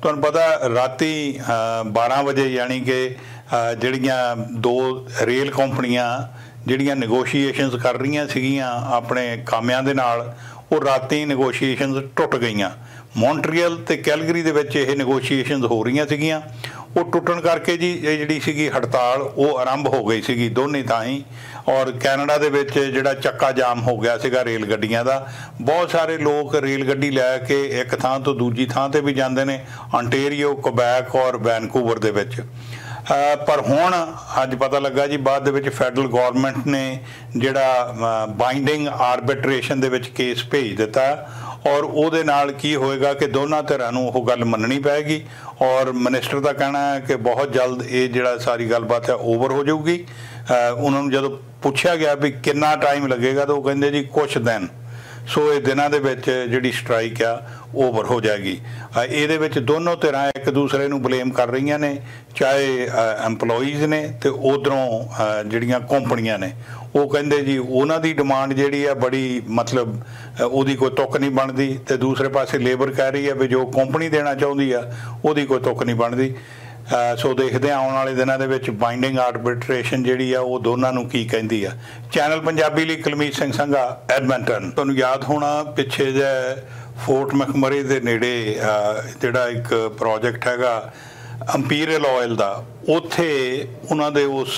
ਤੁਹਾਨੂੰ ਪਤਾ ਰਾਤੀ 12 ਵਜੇ यानी कि ਜਿਹੜੀਆਂ ਦੋ ਰੇਲ ਕੰਪਨੀਆਂ ਜਿਹੜੀਆਂ ਨੈਗੋਸ਼ੀਏਸ਼ਨਸ ਕਰ ਰਹੀਆਂ ਸੀਗੀਆਂ ਆਪਣੇ ਕਾਮਿਆਂ ਦੇ ਨਾਲ, ਉਹ ਰਾਤੀ ਨੈਗੋਸ਼ੀਏਸ਼ਨਸ ਟੁੱਟ ਗਈਆਂ। ਮੌਂਟਰੀਅਲ ਤੇ ਕੈਲਗਰੀ ਦੇ ਵਿੱਚ ਇਹ ਨੈਗੋਸ਼ੀਏਸ਼ਨਸ ਹੋ ਰਹੀਆਂ ਸੀਗੀਆਂ, ਉਹ ਟੁੱਟਣ ਕਰਕੇ ਜੀ ਇਹ ਜਿਹੜੀ ਸੀਗੀ ਹੜਤਾਲ ਉਹ ਆਰੰਭ ਹੋ ਗਈ ਸੀਗੀ ਦੋਨੇ ਥਾਂ ਹੀ। ਔਰ ਕੈਨੇਡਾ ਦੇ ਵਿੱਚ ਜਿਹੜਾ ਚੱਕਾ ਜਾਮ ਹੋ ਗਿਆ ਸੀਗਾ ਰੇਲ ਗੱਡੀਆਂ ਦਾ। ਬਹੁਤ ਸਾਰੇ ਲੋਕ ਰੇਲ ਗੱਡੀ ਲੈ ਕੇ ਇੱਕ ਥਾਂ ਤੋਂ ਦੂਜੀ ਥਾਂ ਤੇ ਵੀ ਜਾਂਦੇ ਨੇ, ਆਂਟੇਰੀਓ, ਕੁਬੈਕ ਔਰ ਵੈਨਕੂਵਰ ਦੇ ਵਿੱਚ। पर हुण अज पता लगा जी बाद दे विच फैडरल गौरमेंट ने जिहड़ा बाइंडिंग आर्बिट्रेशन दे विच केस भेज दिता और उहदे नाल की होएगा कि दोनों धिरां नूं ओह गल मन्नणी पैगी। और मिनिस्टर का कहना है कि बहुत जल्द ये जिहड़ा सारी गलबात है ओवर हो जाऊगी। उन्होंने जदों पुछया गया भी कितना टाइम लगेगा तो वो कहंदे जी कुछ दिन। सो ये दिनों के विच जिहड़ी स्ट्राइक आ ओवर हो जाएगी। ये विच दोनों धिरां एक दूसरे नूं ब्लेम कर रही ने, चाहे एम्पलॉइज़ ने ते उधरों जिहड़ियां कंपनियां ने। वो कहंदे जी उन्हां दी डिमांड जिहड़ी आ बड़ी मतलब उहदी कोई तुक नहीं बनदी, ते दूसरे पासे लेबर कह रही है भी जो कंपनी देना चाहुंदी आ उहदी कोई तुक नहीं बनदी। सो देखते हैं आने वाले दिनों के बाइंडिंग आर्बिट्रेशन जी वो दोनों नूं की कहती है। चैनल पंजाबी लई कुलमीत सिंह संघा, एडमिंटन। तुहानूं याद होना पिछे जे फोर्ट मैकमरी के नेड़े जिहड़ा एक प्रोजेक्ट हैगा अंपीरियल ऑयल का, उत्थे उन्हां दे उस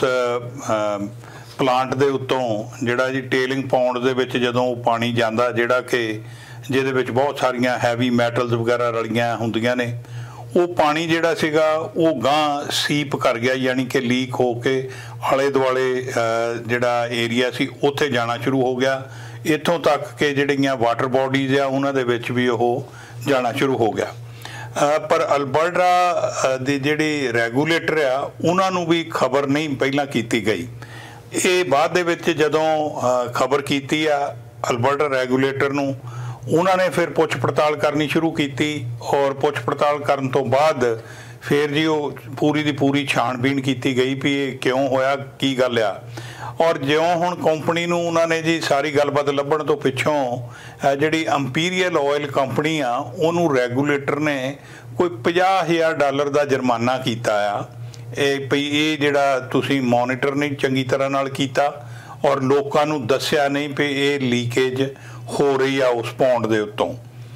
प्लांट के उत्तों जिहड़ा जी टेलिंग पौंड दे विच जदों पानी जांदा जिहड़ा कि जिहदे विच बहुत सारियां हैवी मैटल्स वगैरह रलियां हुंदियां ने, वो पानी जिहड़ा सीगा वो गांह सीप कर गया, यानी कि लीक हो के आले दुआले जिहड़ा एरिया सी उत्थे जाना शुरू हो गया। इत्थों तक कि जिहड़ियां वाटर बॉडीज़ आ उन्हां दे विच भी ओह जाना शुरू हो गया। पर अल्बर्टा दी जिहड़ी रैगूलेटर आ उन्हां नूं भी खबर नहीं पहलां कीती गई। ये बाद दे विच जदों खबर कीती आ अल्बर्टा रैगूलेटर नूं, उन्होंने फिर पुछ पड़ताल करनी शुरू की और पुछ पड़ताल करने तो बाद फिर जी वो पूरी दी पूरी छाणबीन की गई भी ये क्यों होया, की गल आ। और ज्यों हुण कंपनी नूं उन्होंने जी सारी गलबात लभण तो पिछों जिहड़ी अंपीरियल ऑयल कंपनी आ उहनूं रैगूलेटर ने कोई $50,000 का जुर्माना कीता आ भई ये जिहड़ा तुसीं मॉनिटर नहीं चंगी तरह नाल कीता और लोकां नूं दस्सिया नहीं भी ये लीकेज हो रही आ उस पौंड दे उत्तों।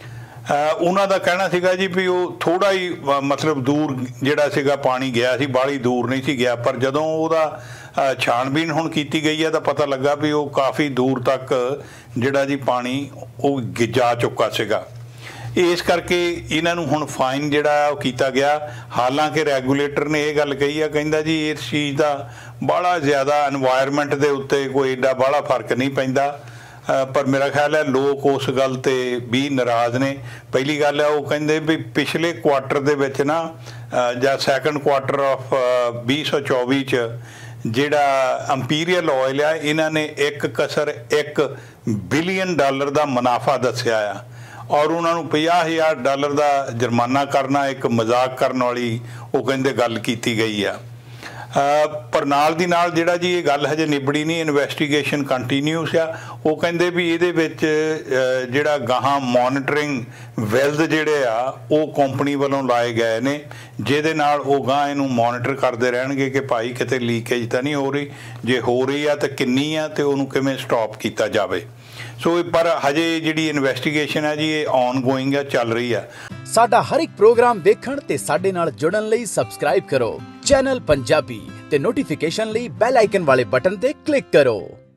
उन्हां दा कहना सीगा जी भी वो थोड़ा ही मतलब दूर जिहड़ा सीगा पानी गया सी, बाहली दूर नहीं सी गया। पर जदों उहदा छाणबीन हुण कीती गई है तो पता लगा भी वो काफ़ी दूर तक जिहड़ा जी पानी वो जा चुका सीगा। इस करके इन्हां नूं हुण फाइन जिहड़ा वो कीता गया। हालांकि रैगूलेटर ने यह गल कही है, कहंदा जी इस चीज़ का बड़ा ज़्यादा एनवायरमेंट के उत्ते कोई एडा बड़ा फर्क नहीं पैंदा। पर मेरा ख्याल है लोग उस गल ते भी नाराज़ ने। पहली गल है वो कहंदे भी पिछले क्वार्टर दे विच ना जां सैकंड क्वार्टर ऑफ 2024 च जिहड़ा अंपीरियल ऑयल आ इन्हां ने 1.1 बिलियन डॉलर का मुनाफा दस्सिया आ और उन्होंने $50,000 का जुर्माना करना एक मजाक करने वाली वो कहंदे गल कीती गई आ। पर नाल दी नाल जिहड़ा जी ये गल हजे निबड़ी नहीं, इन्वेस्टिगेशन कंटीन्यूस आ। वो कहंदे भी इहदे विच जिहड़ा गाहां मॉनिटरिंग वेल्स जिहड़े आ वो कंपनी वालों लाए गए ने, जिहदे नाल वो गाहां इहनूं मॉनिटर करदे रहणगे कि भाई किते लीकेज तां नहीं हो रही, जे हो रही आ तां किन्नी आ ते उहनूं किवें स्टॉप कीता जावे। सो पर हजे जिहड़ी इन्वेस्टिगेशन है जी ये ऑन गोइंग है, चल रही है। साडा हर एक प्रोग्राम देखण ते साडे नाल जुड़न लई सबसक्राइब करो चैनल पंजाबी ते नोटिफिकेशन लई बेल आइकन वाले बटन ते क्लिक करो।